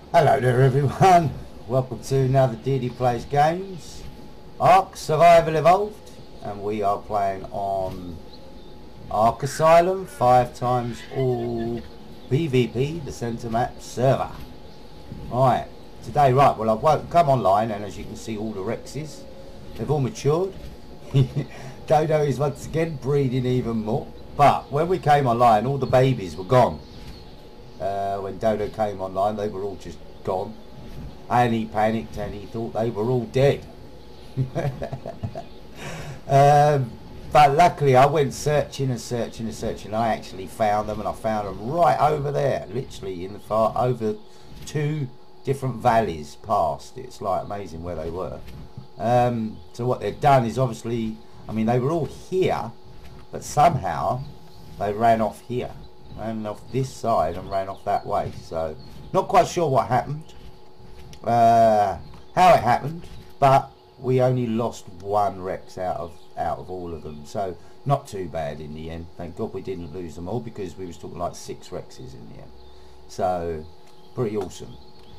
Hello there everyone, welcome to another DD Plays Games, Ark Survival Evolved, and we are playing on Ark Asylum 5 times all PvP, the centre map server. Right, today, well I've come online and as you can see all the Rexes, they've all matured. Dodo is once again breeding even more, but when we came online all the babies were gone. When Dodo came online they were all just gone and he panicked and he thought they were all dead. But luckily I went searching and searching and searching. I actually found them, and I found them right over there, literally in the far over 2 different valleys past. It's like amazing where they were. So what they've done is obviously, I mean they were all here but somehow they ran off here, ran off this side and ran off that way. So not quite sure what happened, how it happened, but we only lost 1 Rex out of all of them, so not too bad in the end. Thank God we didn't lose them all, because we was talking like 6 Rexes in the end. So pretty awesome.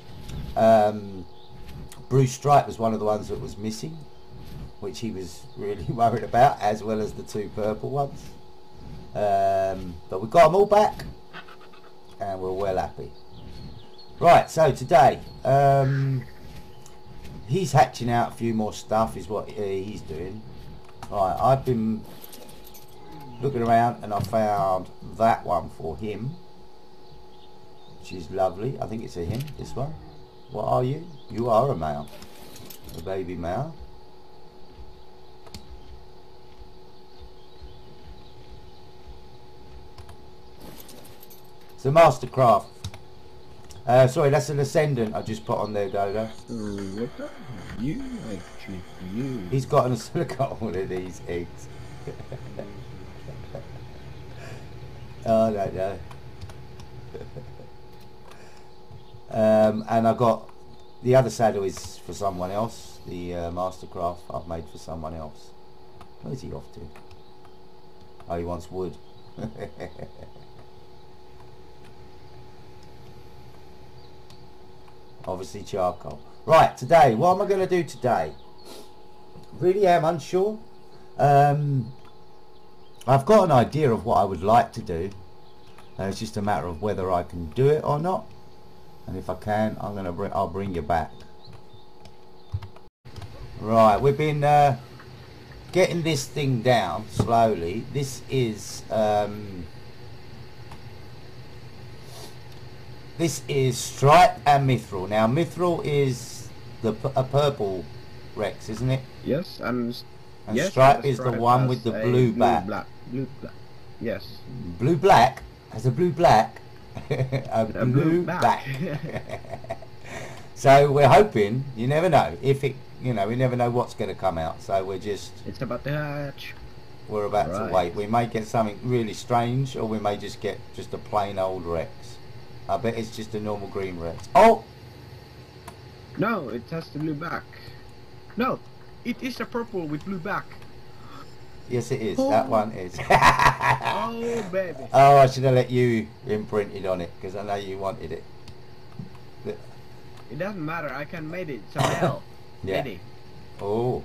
Bruce Stripe was one of the ones that was missing, which he was really worried about, as well as the 2 purple ones. But we got them all back and we're well happy. Right, so today he's hatching out a few more stuff is what he's doing. Right, I've been looking around and I found that one for him, which is lovely. I think it's a him, this one. What are you? You are a male, a baby male. It's a mastercraft. Sorry, that's an ascendant I just put on there, Dodo. What are you actually? He's got an silicone one of these eggs. Oh, I don't know. And I got the other saddle is for someone else. The mastercraft I've made for someone else. Where's he off to? Oh, he wants wood. Obviously charcoal. Right, today, what am I going to do today? Really am unsure. I've got an idea of what I would like to do. It's just a matter of whether I can do it or not. And if I can, I'll bring you back. Right, we've been getting this thing down slowly. This is Stripe and Mithril. Now Mithril is a purple Rex, isn't it? Yes, and yes, Stripe is the one with the blue back. Blue black. Yes. Blue black has a blue black. a blue back. So we're hoping. You never know if it. You know, we never know what's going to come out. So we're just. It's about to hatch. We're about to wait. We may get something really strange, or we may just get a plain old Rex. I bet it's just a normal green Rex. Oh! No, it has the blue back. No, it is a purple with blue back. Yes, it is. Oh. That one is. Oh, baby. Oh, I should have let you imprint it on it, because I know you wanted it. It doesn't matter. I can make it somehow. Yeah. Ready. Oh.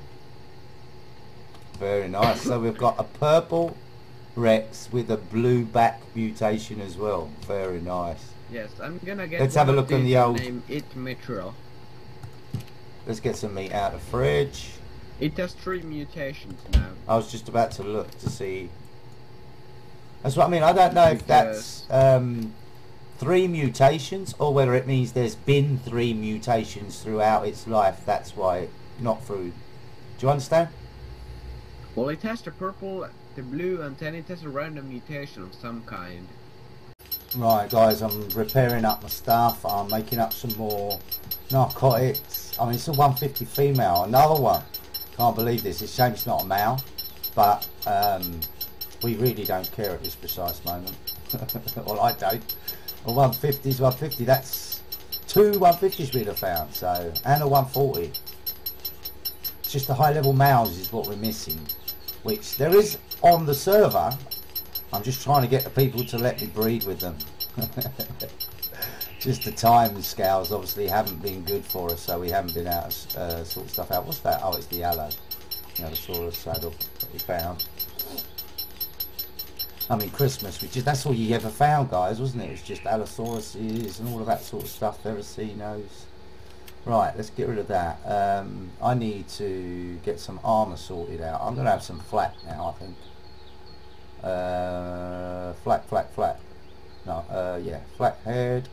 Very nice. So we've got a purple Rex with a blue back mutation as well. Very nice. Yes, I'm gonna get. Let's have a look on the old. Name it Mithril. Let's get some meat out of the fridge. It has 3 mutations now. I was just about to look to see. That's what I mean. I don't know if that's 3 mutations or whether it means there's been 3 mutations throughout its life. That's why not through. Do you understand? Well, it has the purple, the blue, and then it has a random mutation of some kind. Right, guys, I'm repairing up my stuff. I'm making up some more narcotics. I mean, it's a 150 female, another one. Can't believe this. It's a shame it's not a male, but we really don't care at this precise moment. Well, I don't. A 150 is 150. That's 2 150s we'd have found. So, and a 140. It's just the high-level males is what we're missing, which there is on the server. I'm just trying to get the people to let me breed with them. Just the time scales obviously haven't been good for us, so we haven't been able to sort stuff out. What's that? Oh, it's the aloe. Dinosaurs saddle that we found. I mean, Christmas, that's all you ever found, guys, wasn't it? It's just Allosauruses and all of that sort of stuff, Vericinos. Right, let's get rid of that. I need to get some armour sorted out. I'm going to have some flak now, I think. Flak. No, yeah, flak head.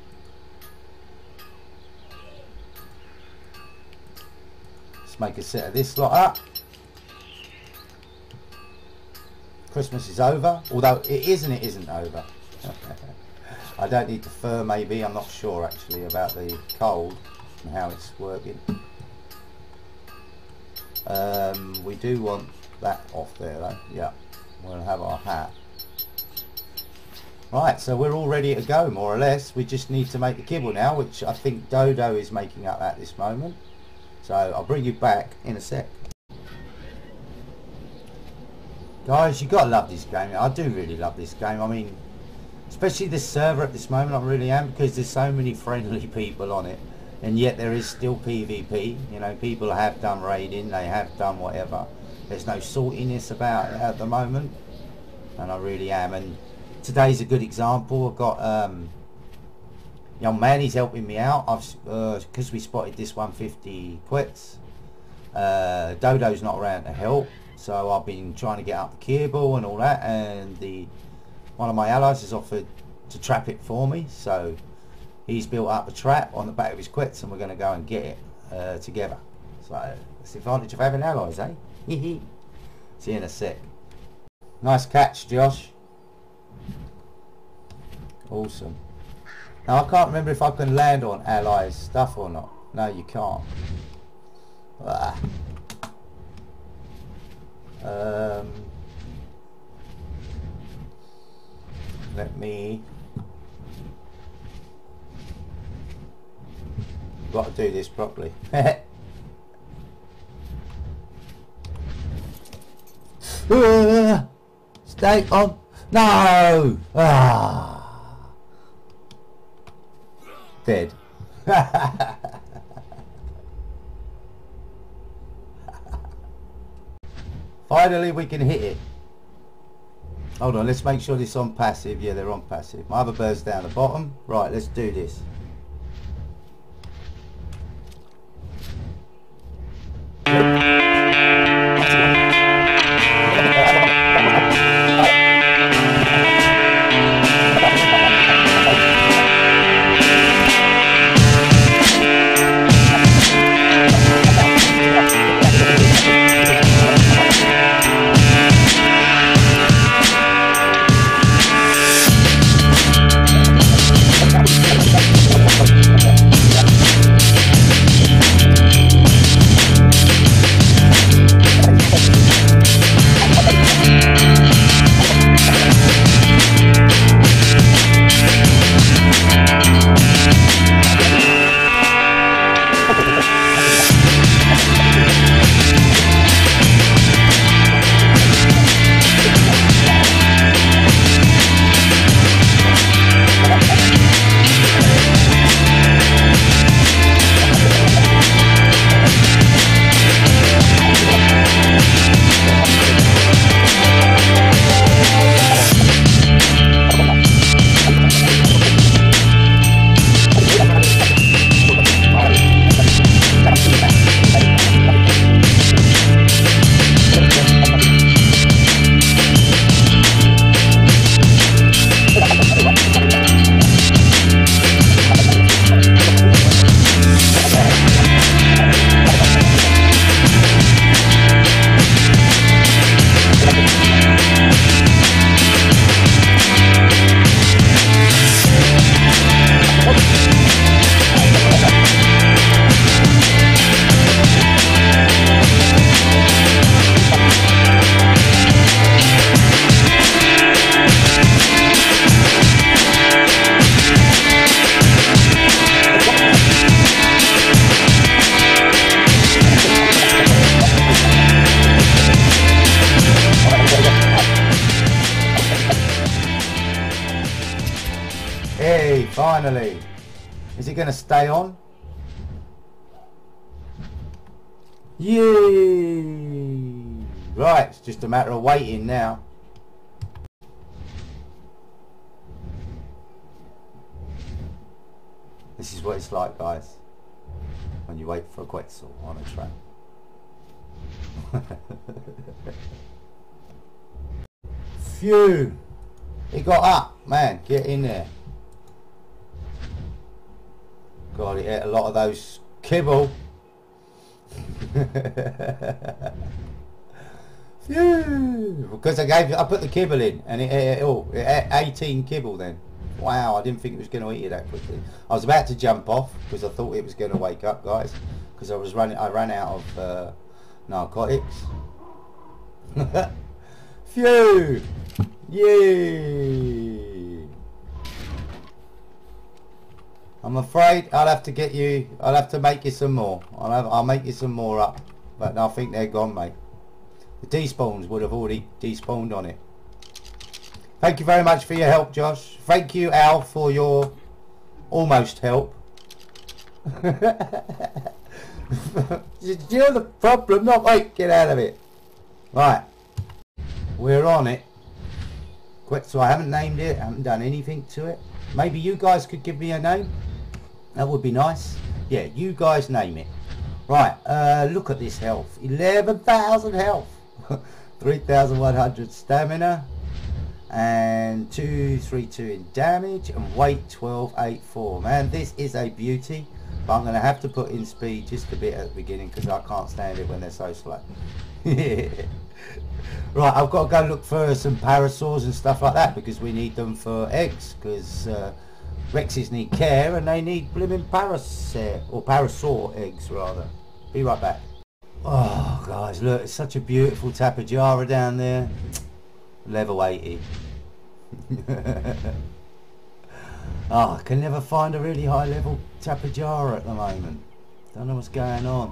Let's make a set of this lot up. Christmas is over, although it isn't over. I don't need the fur, maybe. I'm not sure actually about the cold and how it's working. We do want that off there though. Yeah, we'll have our hat. Right, so we're all ready to go more or less. We just need to make the kibble now, which I think Dodo is making up at this moment. So I'll bring you back in a sec. Guys, you gotta love this game. I do really love this game. I mean, especially this server at this moment, I really am, because there's so many friendly people on it, and yet there is still PvP. You know, people have done raiding, they have done whatever. There's no saltiness about it at the moment, and I really am. And today's a good example. I've got young man, he's helping me out. Because we spotted this 150 quetz. Dodo's not around to help. So I've been trying to get up the kibble and all that, and one of my allies has offered to trap it for me. So he's built up a trap on the back of his quetz, and we're going to go and get it together. So that's the advantage of having allies, eh? See you in a sec. Nice catch, Josh. Awesome. Now I can't remember if I can land on allies stuff or not. No, you can't. Let me. Got to do this properly. Stay on. No. Dead. Finally we can hit it. Hold on, let's make sure this is on passive. Yeah, they're on passive. My other bird's down the bottom. Right, let's do this. Finally. Is it going to stay on? Yay! Right, it's just a matter of waiting now. This is what it's like, guys, when you wait for a Quetzal on a track. Phew! He got up, man. Get in there. God, he ate a lot of those kibble. Phew! Because I put the kibble in, and it ate it all. It ate 18 kibble then. Wow, I didn't think it was going to eat it that quickly. I was about to jump off because I thought it was going to wake up, guys. Because I ran out of narcotics. Phew! Yay! I'm afraid I'll have to make you some more. I'll make you some more up. But I think they're gone, mate. The despawns would have already despawned on it. Thank you very much for your help, Josh. Thank you, Al, for your almost help. You're the problem, not me. Get out of it. Right. We're on it. So I haven't named it. I haven't done anything to it. Maybe you guys could give me a name. That would be nice. Yeah, you guys name it. Right. Look at this health. 11,000 health. 3,100 stamina. And 232 in damage, and weight 1284. Man, this is a beauty, but I'm going to have to put in speed just a bit at the beginning because I can't stand it when they're so slow. Right, I've got to go look for some parasaurs and stuff like that because we need them for eggs, because Rexes need care and they need blimmin' parasaur eggs rather. Be right back. Oh guys, look, it's such a beautiful Tapejara down there. Level 80. Oh, I can never find a really high level Tapejara at the moment. Don't know what's going on.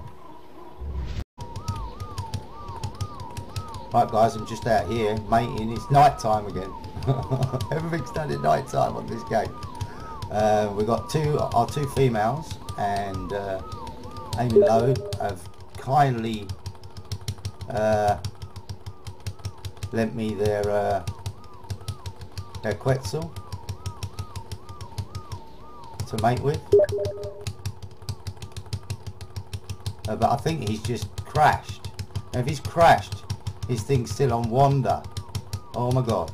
Right guys, I'm just out here mating. It's night time again. Everything's done at night time on this game. We've got our two females, and Amy Lowe have kindly lent me their Quetzal to mate with, but I think he's just crashed. Now if he's crashed, his thing's still on wander. Oh my god.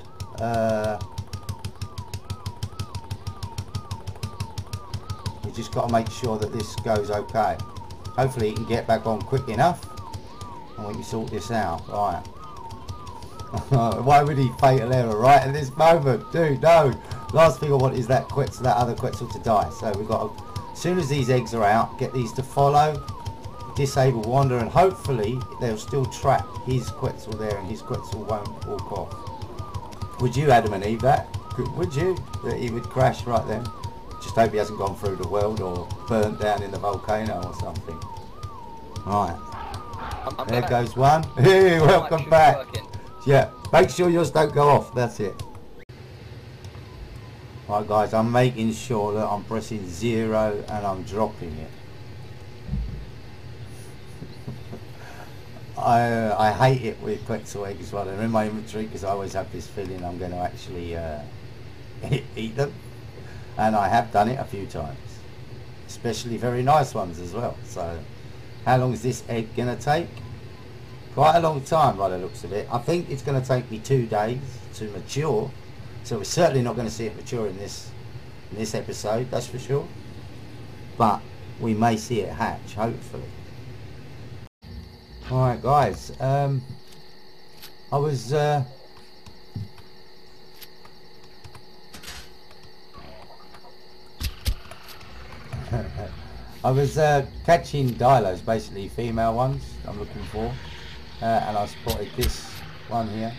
We just got to make sure that this goes okay. Hopefully he can get back on quick enough and we can sort this out. Right. Why would he fatal error right at this moment? Dude, no. Last thing I want is that other Quetzal to die. So we've got to, as soon as these eggs are out, get these to follow, disable wander, and hopefully they'll still trap his Quetzal there and his Quetzal won't walk off. Would you, Adam and Eve, that? Would you? That he would crash right then? Just hope he hasn't gone through the world or burnt down in the volcano or something. Right. There goes one. Hey, welcome back. Yeah, make sure yours don't go off, that's it. Right guys, I'm making sure that I'm pressing 0 and I'm dropping it. I hate it with Quetzal eggs while they're in my inventory because I always have this feeling I'm going to actually eat them. And I have done it a few times. Especially very nice ones as well. So, how long is this egg going to take? Quite a long time by the looks of it. I think it's going to take me 2 days to mature. So we're certainly not going to see it mature in this episode, that's for sure. But we may see it hatch, hopefully. Alright guys, I was catching dilos, basically female ones I'm looking for, and I spotted this one here,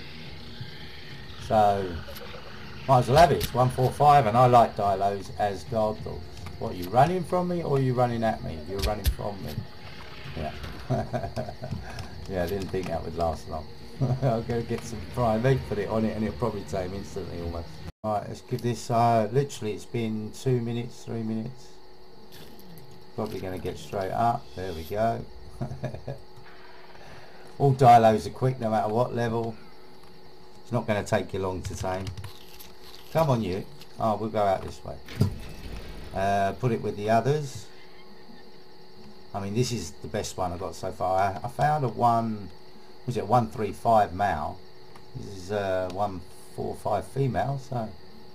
so might as well have it. It's 145 and I like dilos as guard dogs. What, are you running from me or are you running at me? You're running from me. Yeah. Yeah, I didn't think that would last long. I'll go get some prime meat, put it on it and it'll probably tame instantly almost. Alright, let's give this, literally it's been 2 minutes, 3 minutes. Probably going to get straight up. There we go. All dilos are quick no matter what level. It's not going to take you long to tame. Come on you. Oh, we'll go out this way. Put it with the others. I mean, this is the best one I've got so far. I found a 135 male. This is 145 female, so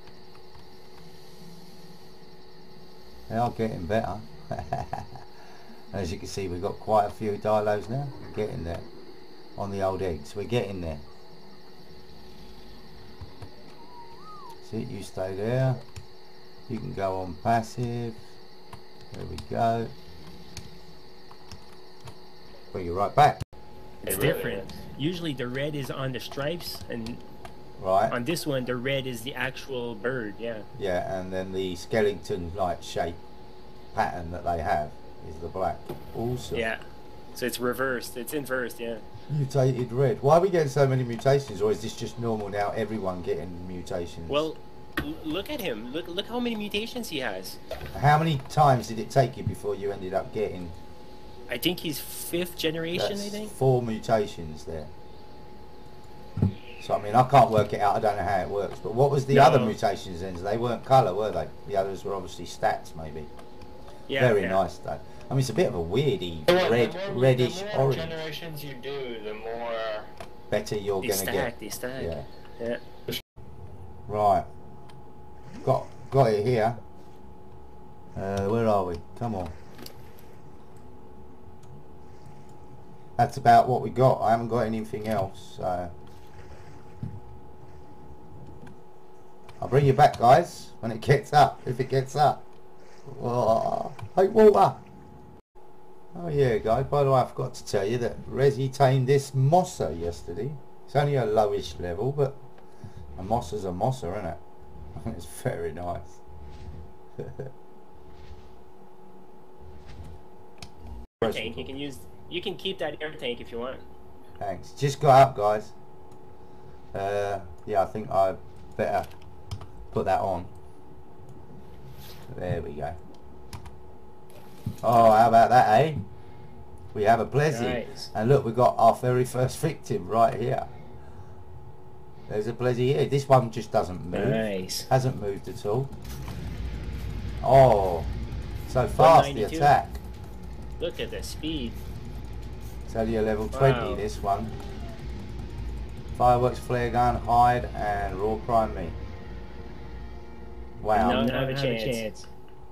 they are getting better. As you can see, we've got quite a few dilos now. We're getting there on the old eggs. We're getting there. See, you stay there. You can go on passive. There we go. Bring you right back. It's different. Usually the red is on the stripes, and right on this one the red is the actual bird. Yeah. Yeah, and then the skeleton like shape pattern that they have is the black. Awesome. Yeah. So it's reversed. It's inversed. Yeah. Mutated red. Why are we getting so many mutations, or is this just normal now? Everyone getting mutations. Well, look at him. Look how many mutations he has. How many times did it take you before you ended up getting? I think he's 5th generation. That's I think 4 mutations there. So I mean, I can't work it out. I don't know how it works. But what was the other mutations then? They weren't colour, were they? The others were obviously stats, maybe. Yeah. Very nice though. I mean, it's a bit of a weirdy reddish the more orange. generations you do, the more better you're they gonna get. They stack. Yeah. Yeah. Right. Got it here. Where are we? Come on. That's about what we got. I haven't got anything else. So I'll bring you back, guys, when it gets up. If it gets up. Oh, hey, water. Oh yeah, guys. By the way, I forgot to tell you that Resi tamed this Mossa yesterday. It's only a lowish level, but a Mossa's a Mossa, isn't it? It's very nice. Tank. You can keep that air tank if you want. Thanks. Just got up, guys. Yeah, I think I better put that on. There we go. Oh, how about that, eh? We have a Plesi. Nice. And look, we've got our very first victim right here. There's a Plesi here. This one just doesn't move. Nice. Hasn't moved at all. Oh, so fast the attack. Look at the speed. It's only a level 20, this one. Fireworks, flare gun, hide, and raw prime meat. Wow. No, not have a chance.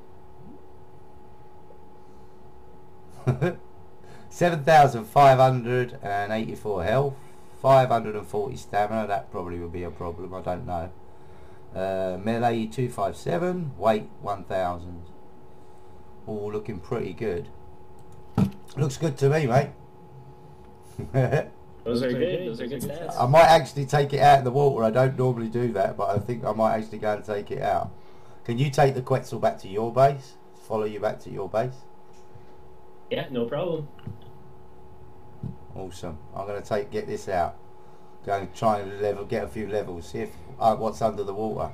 7,584 health, 540 stamina. That probably would be a problem. I don't know. Melee 257, weight 1,000. All looking pretty good. Looks good to me, mate. Those are good. Those are good stats. I might actually take it out in the water. I don't normally do that, but I think I might actually go and take it out. Can you take the Quetzal back to your base? Follow you back to your base? Yeah, no problem. Awesome. I'm going to get this out. Go and try and get a few levels. See if what's under the water.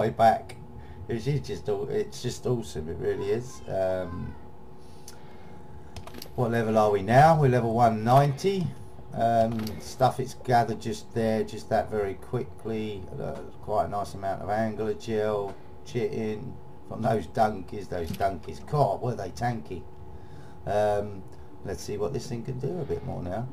way back. It's just awesome, it really is. What level are we now? We're level 190. Stuff it's gathered just there, just that very quickly. Quite a nice amount of angler gel, chitin from those donkeys. God, were they tanky. Let's see what this thing can do a bit more now.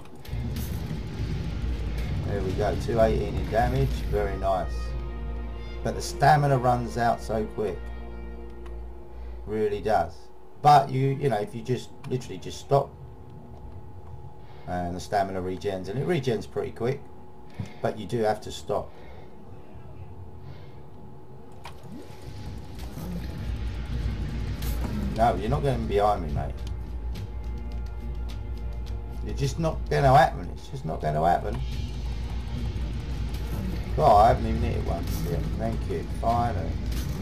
There we go, 218 in damage, very nice. But the stamina runs out so quick, really does. But you know, if you just literally just stop, and the stamina regens, and it regens pretty quick, but you do have to stop. No, you're not going behind me, mate. You're just not going to happen. It's just not going to happen. God, I haven't even hit it once yet. Thank you. Finally.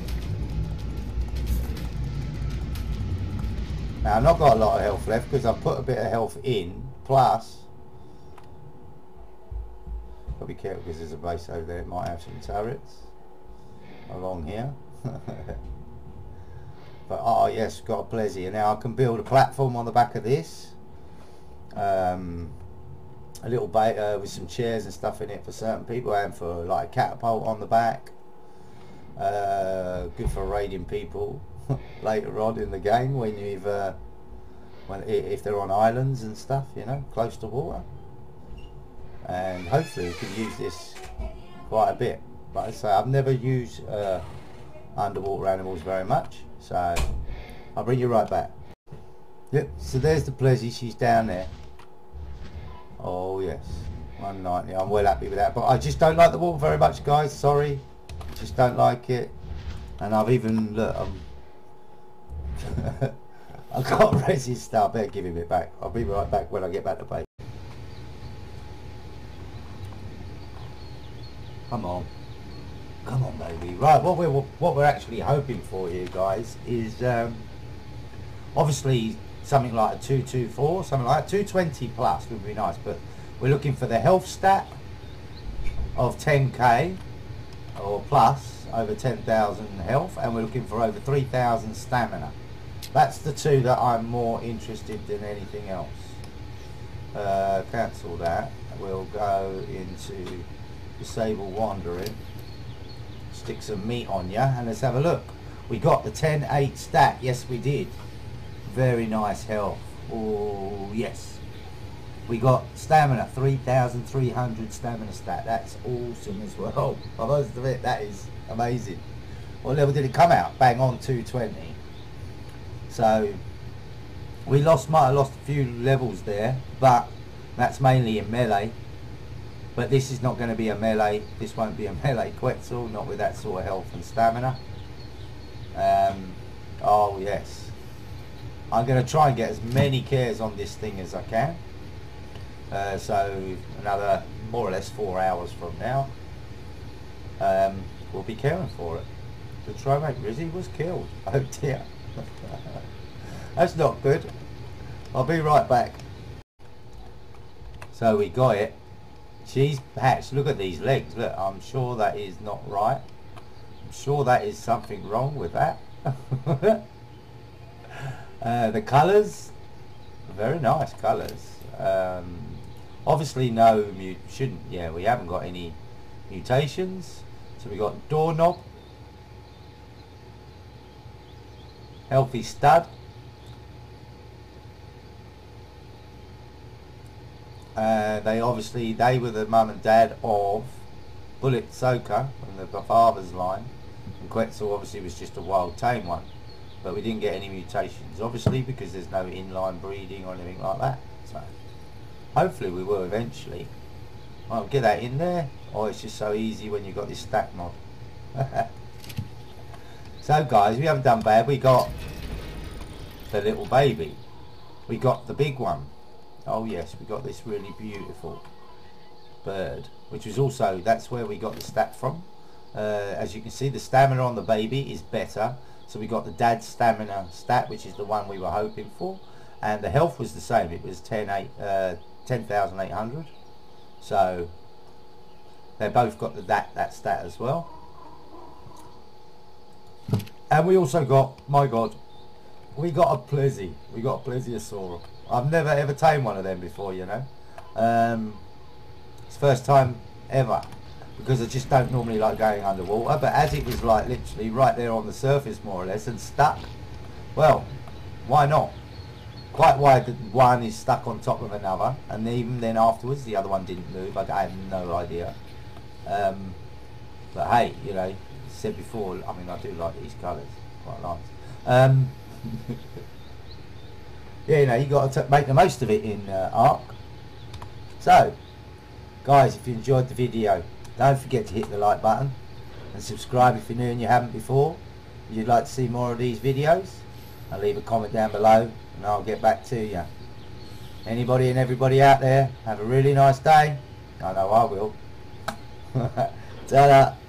Now, I've not got a lot of health left because I've put a bit of health in. Plus, got to be careful because there's a base over there. It might have some turrets along here. But oh yes, got a Plesiosaur. Now I can build a platform on the back of this. A little bait with some chairs and stuff in it for certain people, and for like a catapult on the back. Good for raiding people later on in the game when you've if they're on islands and stuff, you know, close to water. And hopefully you can use this quite a bit. Like I say, I've never used underwater animals very much, so I'll bring you right back. Yep, so there's the Plesiosaur, she's down there. Oh yes, 190, I'm well happy with that, but I just don't like the water very much, guys, sorry. Just don't like it. And I've even, look, I've got resist stuff, I better give him it back. I'll be right back when I get back to base. Come on. Come on, baby. Right, what we're actually hoping for here, guys, is obviously something like a 224, something like that. 220 plus would be nice, but we're looking for the health stat of 10k or plus, over 10,000 health, and we're looking for over 3,000 stamina. That's the two that I'm more interested than anything else. Cancel that. We'll go into disable wandering, stick some meat on ya, and let's have a look. We got the 10-8 stat. Yes, we did. Very nice health. Oh yes. We got stamina, 3,300 stamina stat. That's awesome as well. I must admit, that is amazing. What level did it come out? Bang on 220. So we might have lost a few levels there, but that's mainly in melee. But this is not going to be a melee. This won't be a melee Quetzal, not with that sort of health and stamina. Oh yes. I'm going to try and get as many cares on this thing as I can. So another more or less 4 hours from now, we'll be caring for it. The trimate Rizzy was killed. Oh dear. That's not good. I'll be right back. So we got it. She's hatched. Look at these legs. Look, I'm sure that is not right. I'm sure that is something wrong with that. The colours, very nice colours. Obviously no we haven't got any mutations. So we got doorknob, healthy stud, they were the mum and dad of Bullet Soaker from the father's line, and Quetzal obviously was just a wild tame one, but we didn't get any mutations obviously because there's no inline breeding or anything like that. So hopefully we will eventually. I'll get that in there. Oh, it's just so easy when you've got this stack mod. So guys, we haven't done bad. We got the little baby, we got the big one. Oh yes, we got this really beautiful bird, which was also, that's where we got the stat from. As you can see, the stamina on the baby is better, so we got the dad's stamina stat, which is the one we were hoping for, and the health was the same. It was 10,800. So they both got that stat as well. And we also got, my God, we got a Plesiosaur. I've never ever tamed one of them before, you know. It's first time ever, because I just don't normally like going underwater. But as it was like literally right there on the surface more or less and stuck, well, why not? Quite why the one is stuck on top of another, and even then afterwards the other one didn't move. I have no idea. But hey, you know, said before, I mean, I do like these colours, quite nice. Yeah, you know, you got to make the most of it in Ark. So, guys, if you enjoyed the video, don't forget to hit the like button and subscribe if you're new and you haven't before. If you'd like to see more of these videos, I'll leave a comment down below and I'll get back to you. Anybody and everybody out there, have a really nice day. I know I will. Ta-da.